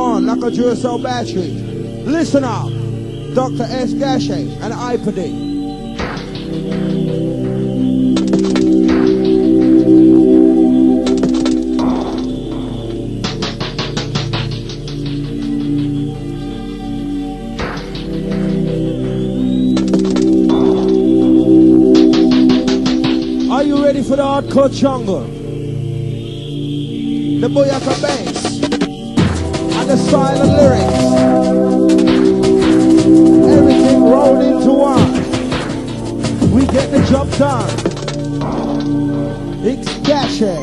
on like a Duracell battery. Listen up. Dr. S. Gachet and iPod. Are you ready for the hardcore jungle? The Boyaka bass and the style of lyrics, everything rolled into one. We get the job done. It's Gachet.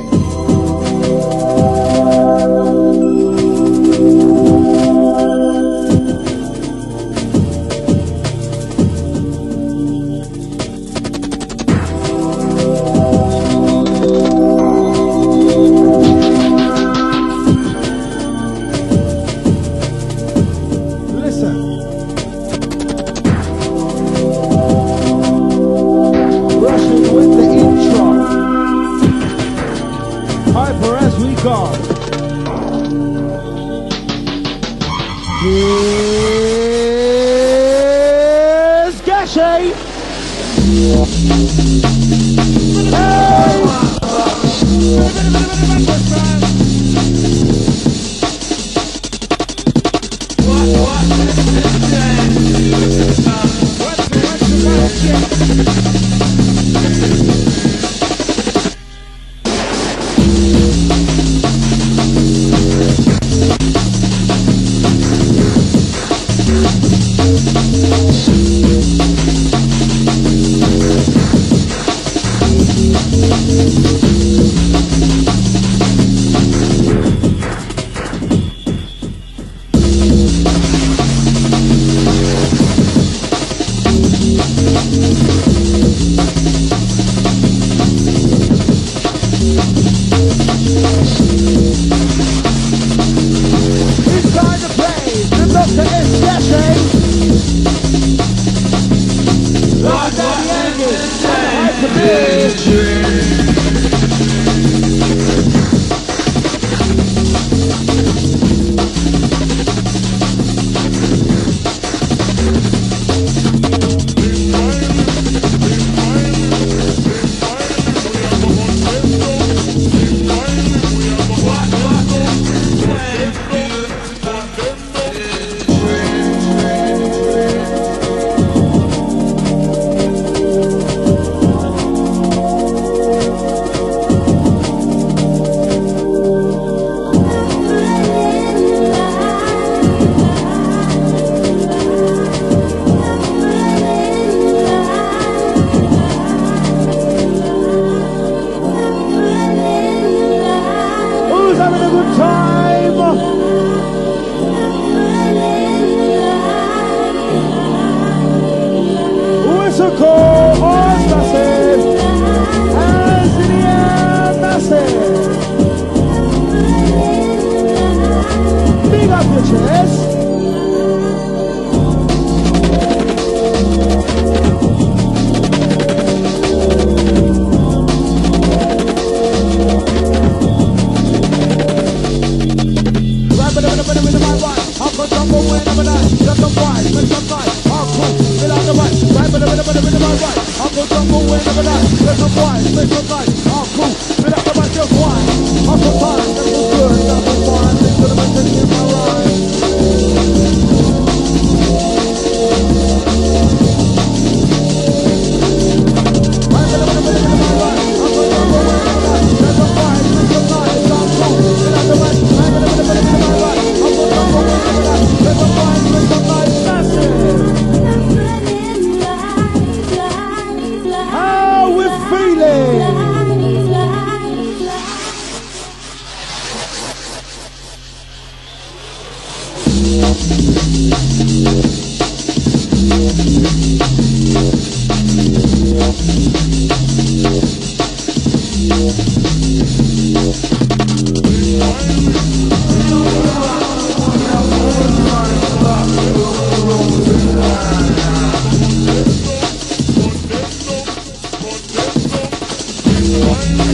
Here's Gachet.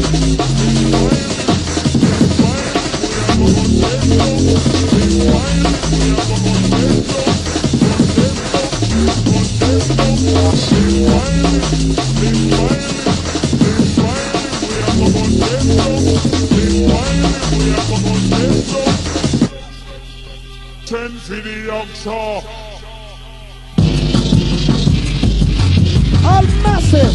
One. for the young saw. All massive.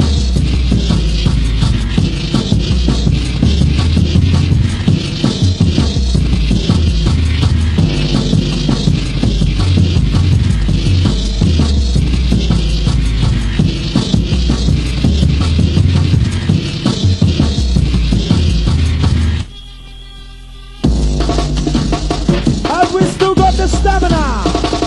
Have we still got the stamina?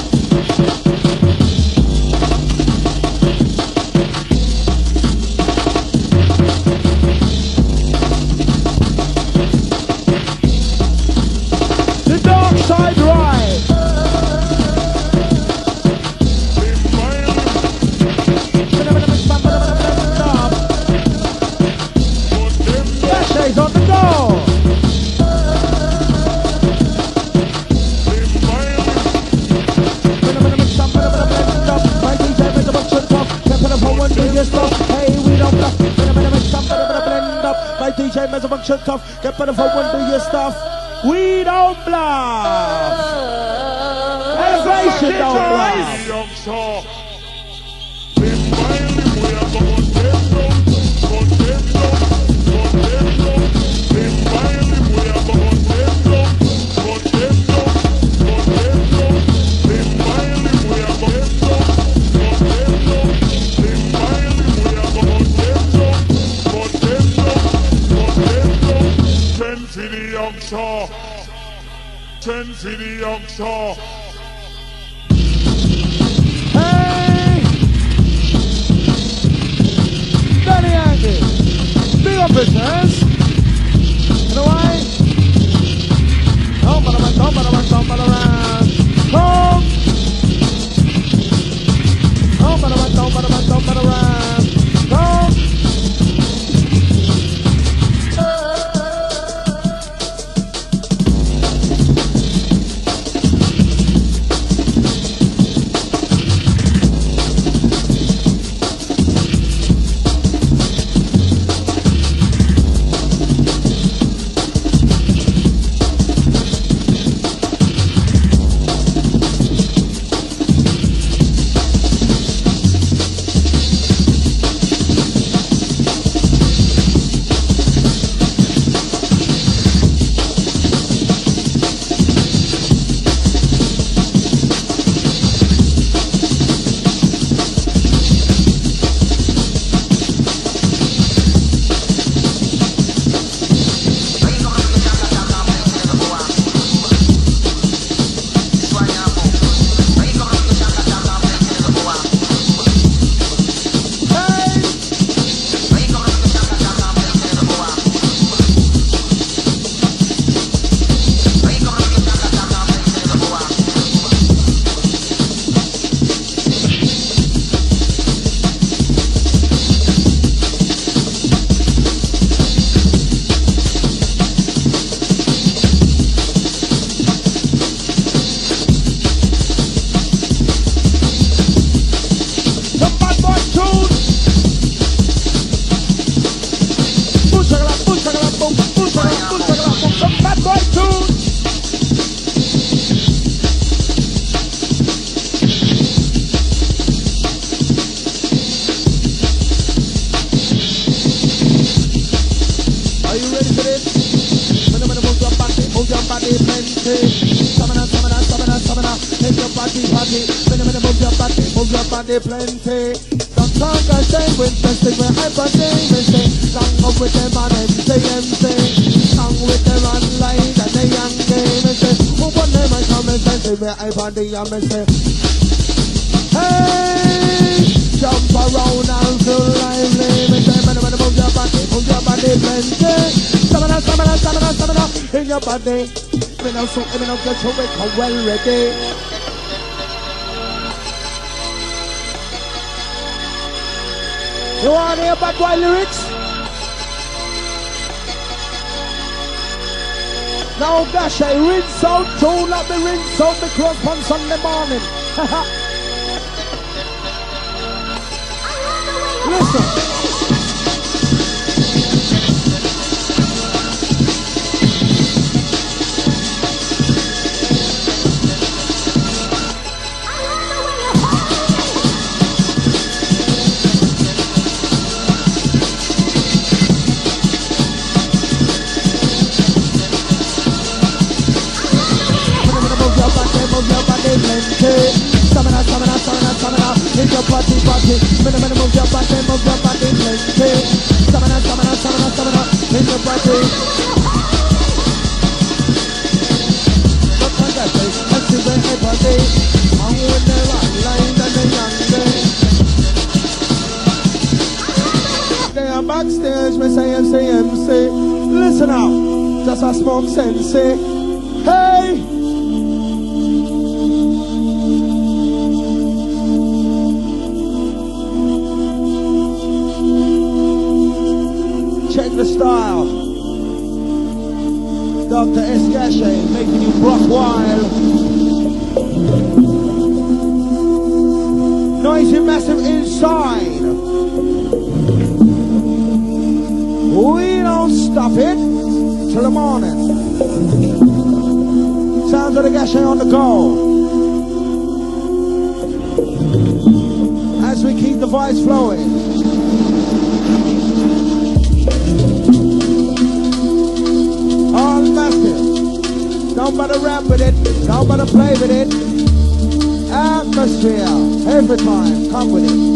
The dark side ride. Gashay's on the go. Hey, we don't bluff. Blend up. My DJ makes a function tough. Get better for one, do your stuff. We don't bluff. Elevation don't bluff. Young saw. Ten for the young saw. Hey! Danny Angie. Big up business. You know why? Come around. Come. Body plenty. Don't talk a shame with testing with hyper-damage. Long up with them on MC. Song with them online and they young game. Who want them and come and send me hyper-damage. Hey, jump around and feel lively. Move your body plenty. Stamina in your body. Me now so me now get to wake well ready. You want to hear bad boy lyrics? Now gosh, I rinse out, don't let me rinse out the clothes on Sunday morning. Listen. stamina, in your body, move your body, plenty. Stamina, in your body. Look at that face, let's see where everybody. I'm with the right line and the young day. They are backstage, we say MC. Listen out, just a smoke sensei. Hey! Check the style. Dr. Escache making you rock wild. Noisy massive inside. We don't stop it till the morning. Sounds of the Gache on the go. As we keep the vibes flowing. All massive. Don't bother rap with it. Don't bother play with it. Atmosphere. Every time. Come with it.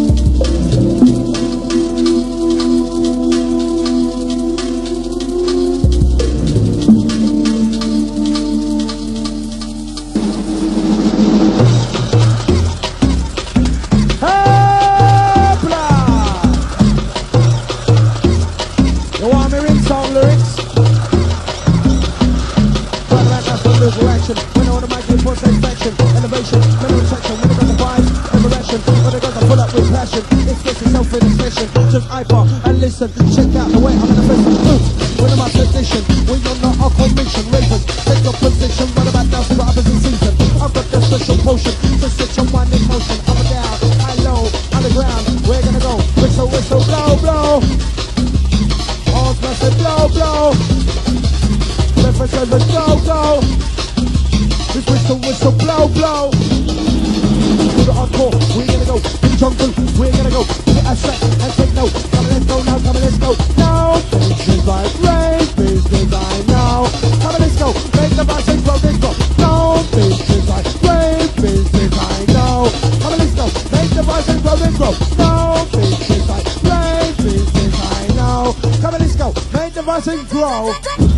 Just hyper and listen, check out the way I'm in the face. When I'm at position, when you're not on commission, ravers, take your position, what about now for the opposite season? I've got the special potion, to set your mind in motion, up and down, high, low, underground, we're gonna go, whistle, whistle, blow, blow. All massive, blow, blow. Reference servers, go, go. This whistle, whistle, blow, blow. To the hardcore, we're gonna go, in jungle, we're gonna go, hit a set and take note. Come on, let's go now, come on, let's go. Now, business like rain, business I know. Come on, let's go, make the bass and grow, let's go. No, business like rain, business I know. Come on, let's go, make the bass and grow, let's go. No, business like rain, business I know. Come on, let's go, make the bass and grow.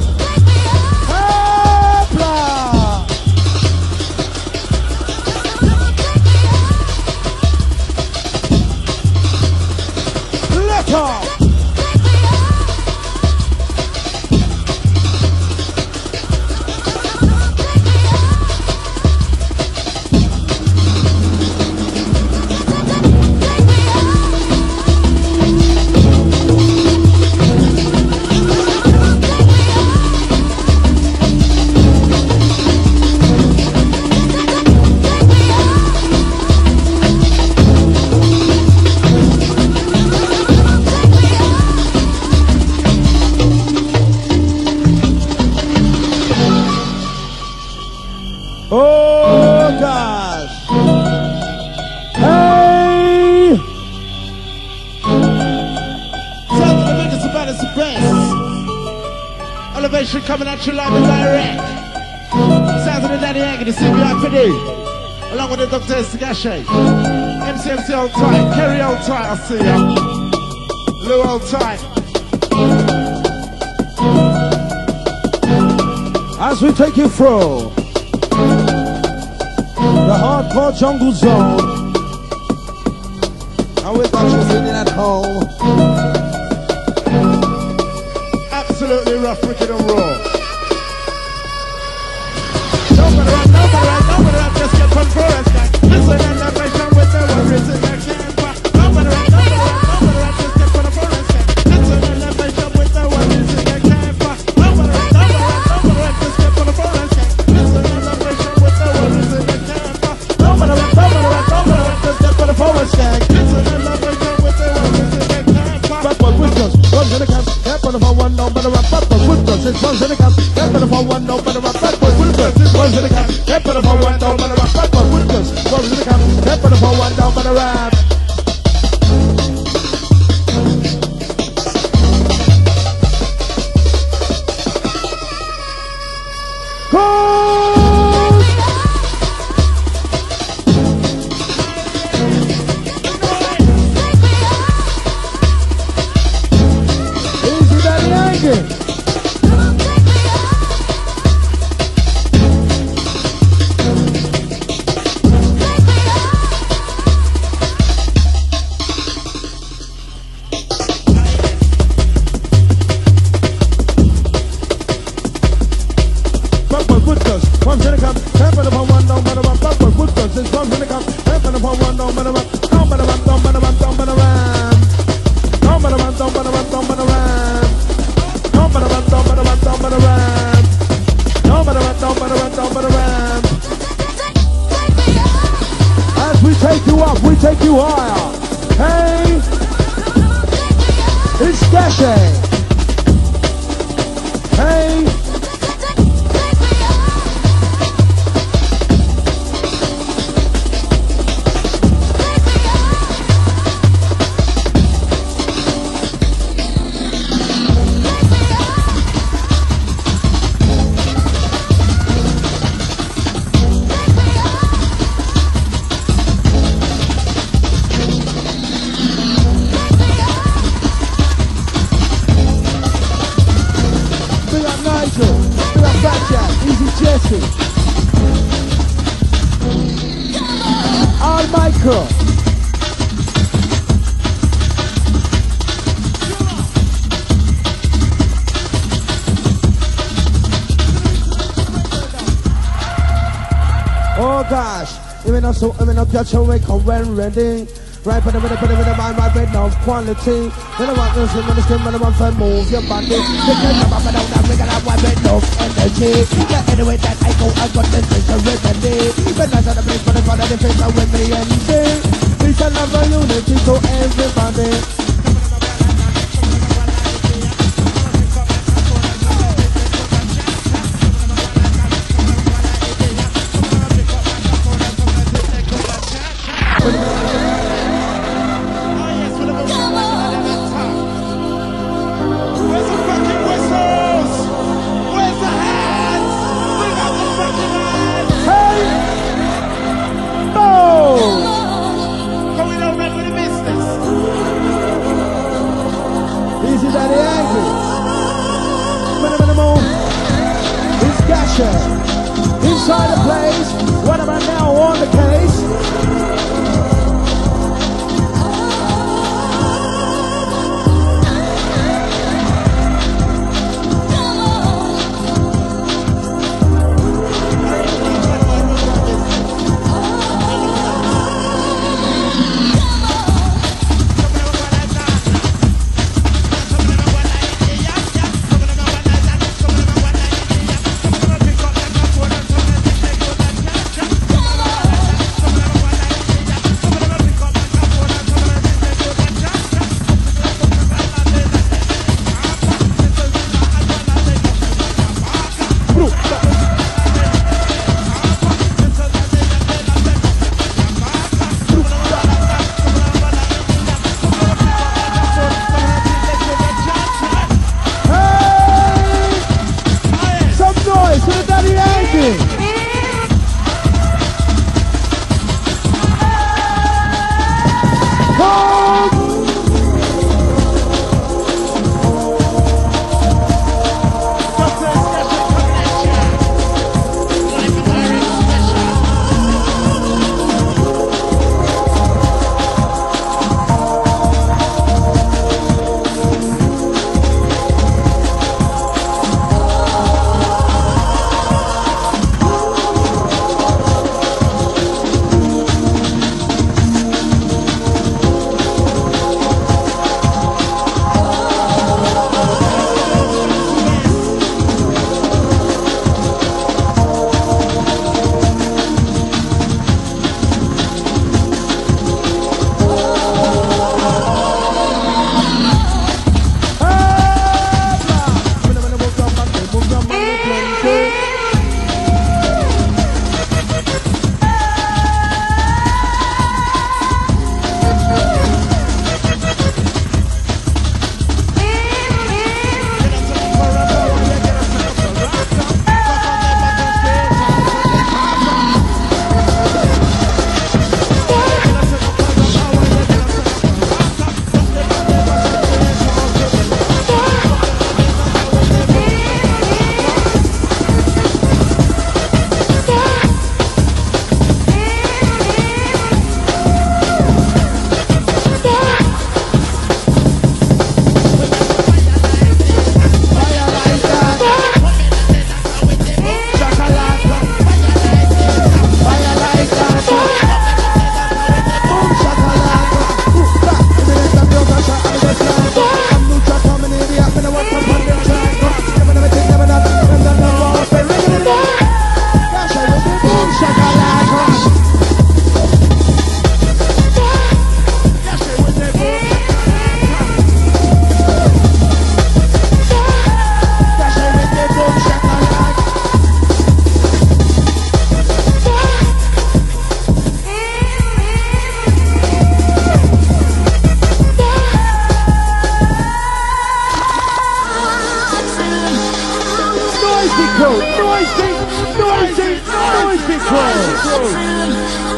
Hopla! Talk. Coming at you live and direct. Sounds of the Daddy Aggie, the CBI for D. Along with the Dr. Escache. MCMC hold tight, Kerry hold tight, I see ya. Lou hold tight. As we take you through the hardcore jungle zone, and we got you feeling at home. Absolutely rough, wicked and raw. Nobody run, just get from forest gang. Listen and elevation with the worries in their camp. Nobody run, just get from the forest gang. Listen and elevation with the worries in their camp. Nobody run, just get from the forest gang. Listen and elevation with the worries in their camp. Nobody run, just get from the forest gang. Listen and elevation with the worries in their camp. Bad boy whiskers, runs in the camp. But if I want no better rap, bad boy whiskers, it runs in the camp. But if I want no better rap, bad boy whiskers, it runs in the camp. But if I want no better rap, bad boy whiskers, runs in the camp. But if I want no better rap. you higher. Hey, it's dashing. Hey. All Michael. Oh gosh, even up your show we come when ready. Right, put it with the mind, right, with no quality. When I want to swim on the skin, when I want to move your body. You can come up and down, that we got one with no energy. Yeah, anyway that I go, I got this is a remedy. When I saw the place, but I'm gonna face out with me and sing. We shall have a unity to everybody. Inside the place, what am I now on the case? Noisy crew, noisy crew.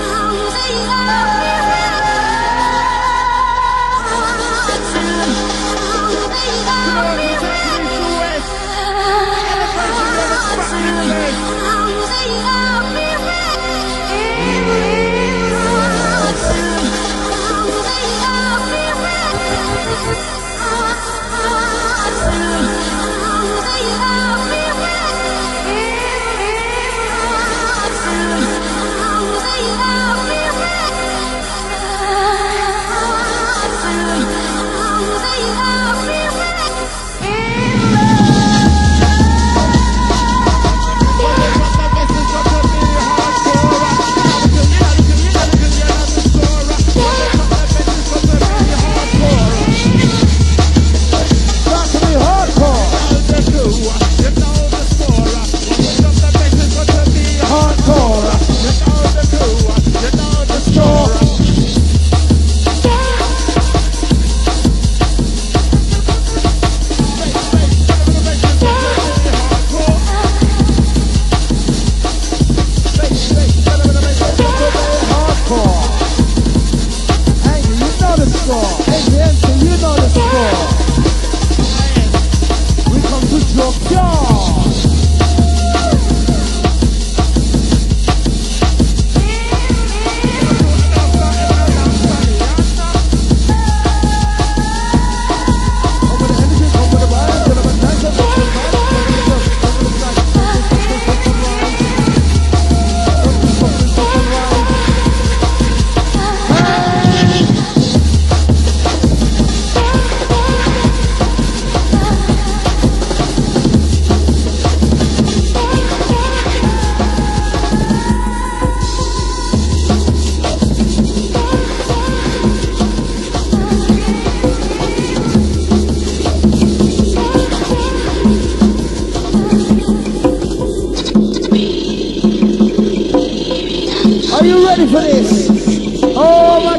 Ready for this? Oh my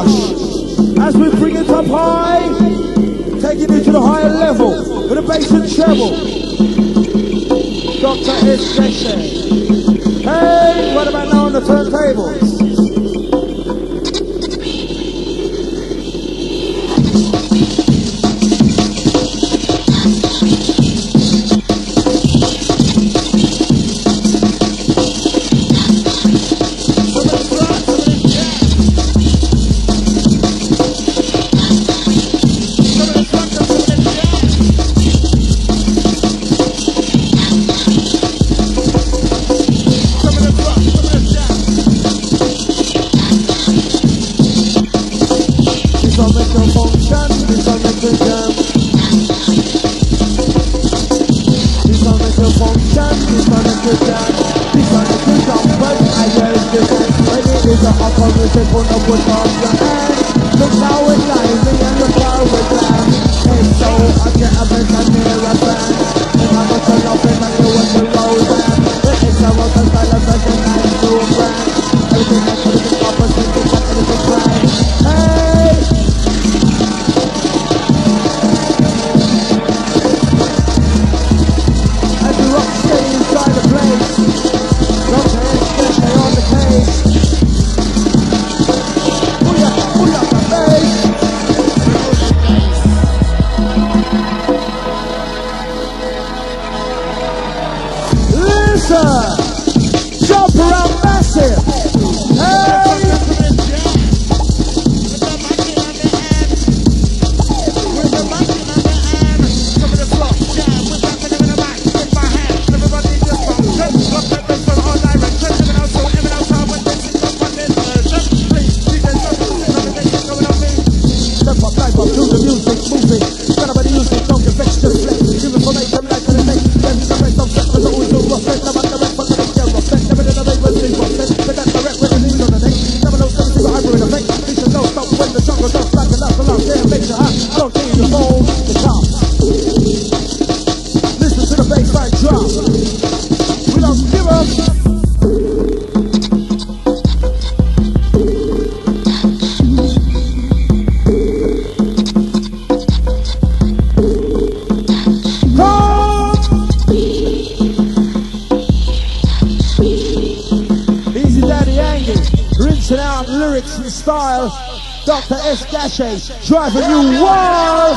gosh! As we bring it up high, taking it to the higher level with the bass and treble. Dr. S. Jackson. Hey, what about now on the turntables? Jump around massive. Hey. Step up, dive up, do the music, moving. Gotta be the music, don't get vexed, just flex. Give information like an effect. Then the rest of that was always a rough. style. Dr. S. Gachet driving you wild.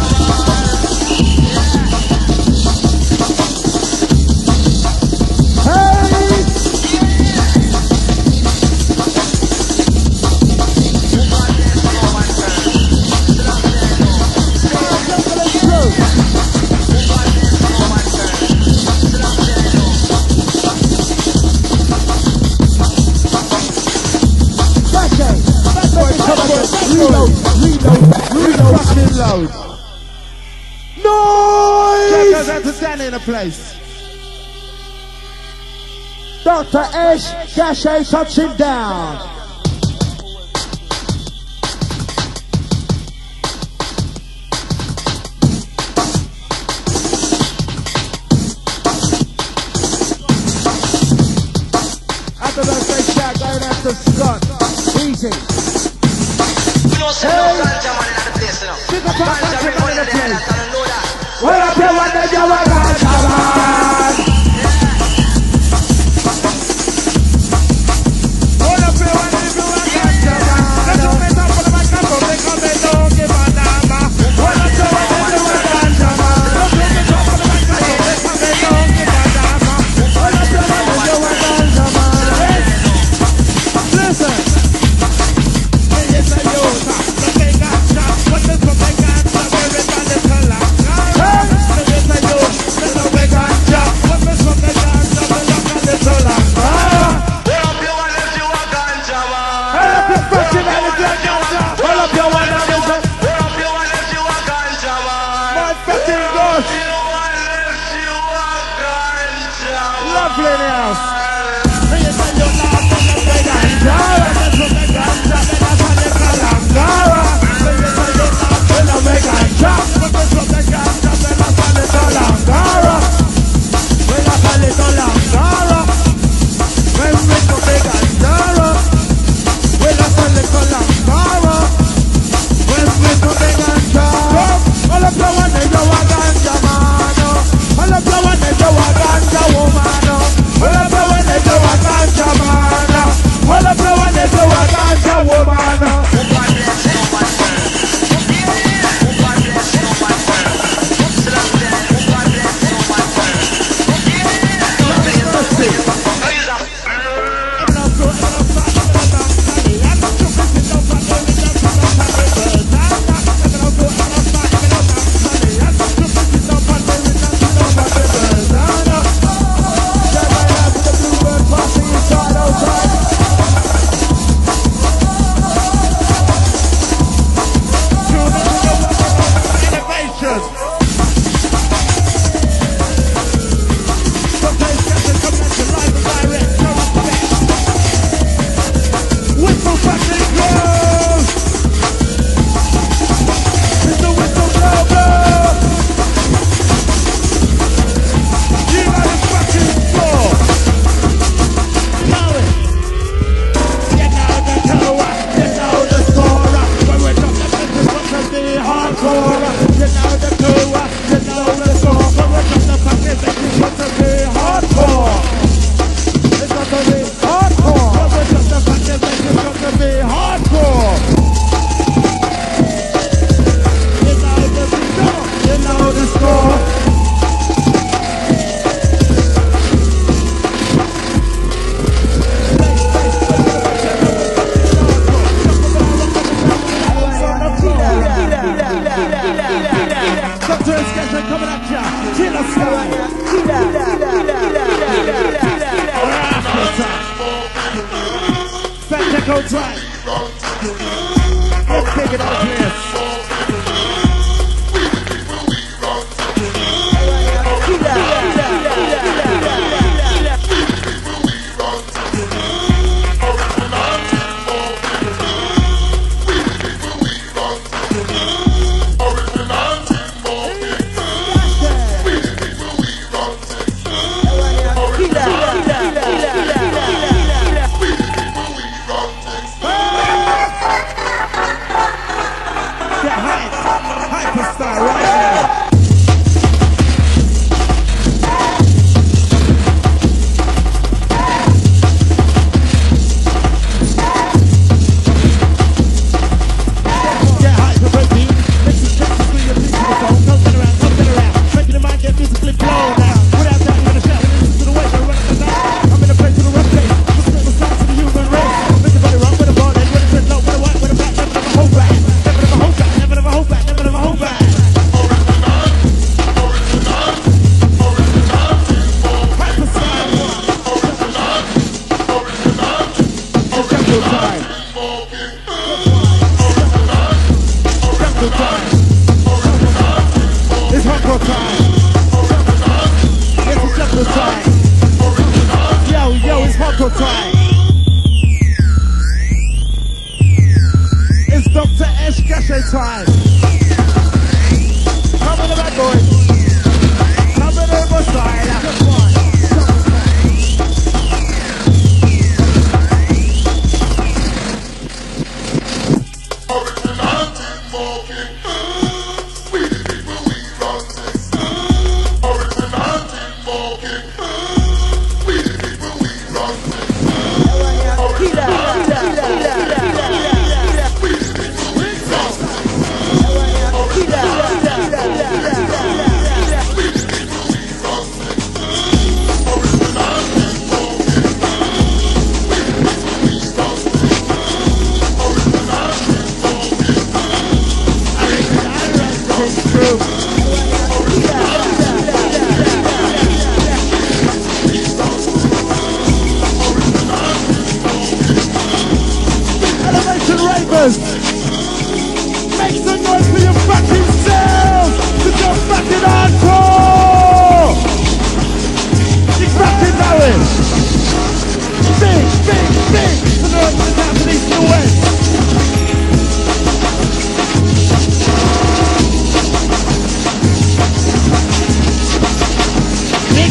Reload. Noise! Checkers had to stand in a place. Dr. S. Gachet touching down. Happy birthday, Shaq, going after Scott. Easy. Well, I tell what the Java ganja man. Well, I feel what the Java ganja man. Let's go make up for the microphone because they don't give a damn. Well, I tell what the Java ganja man. Let's go make up for the microphone because they don't give a damn. Well, I tell what the Java ganja man. Listen. Yes, I know. The big ganja. What is the big ganja? Everybody's alive.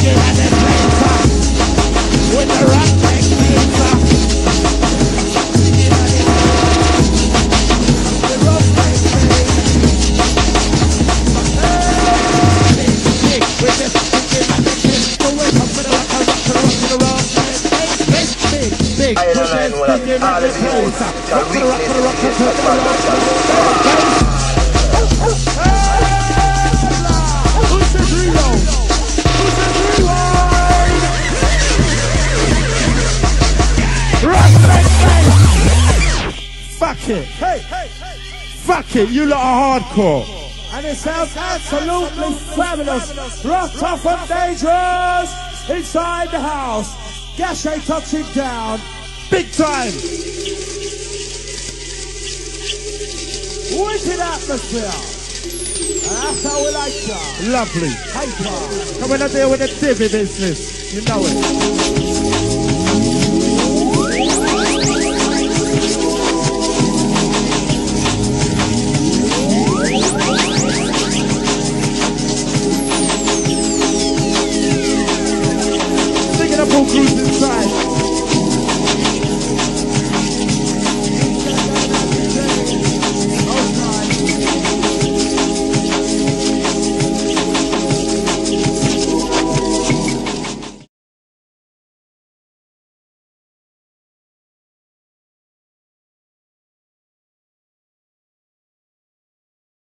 at the place with the rock neck pizza. The rock neck big with the sticking at the kiss. So wake up for the rock neck big with the sticking at the place. Rock for the rock for the rock for the rock. Who says reload? Who says rewind? Rock neck base. Fuck it. Hey. Fuck it, you lot are hardcore. And it sounds absolutely fabulous. Rough, tough and dangerous. Inside the house. Gashay touching down. Big time. Wicked atmosphere. And that's how we like that. Lovely. Hyper. Coming out there with the divvy business. You know it.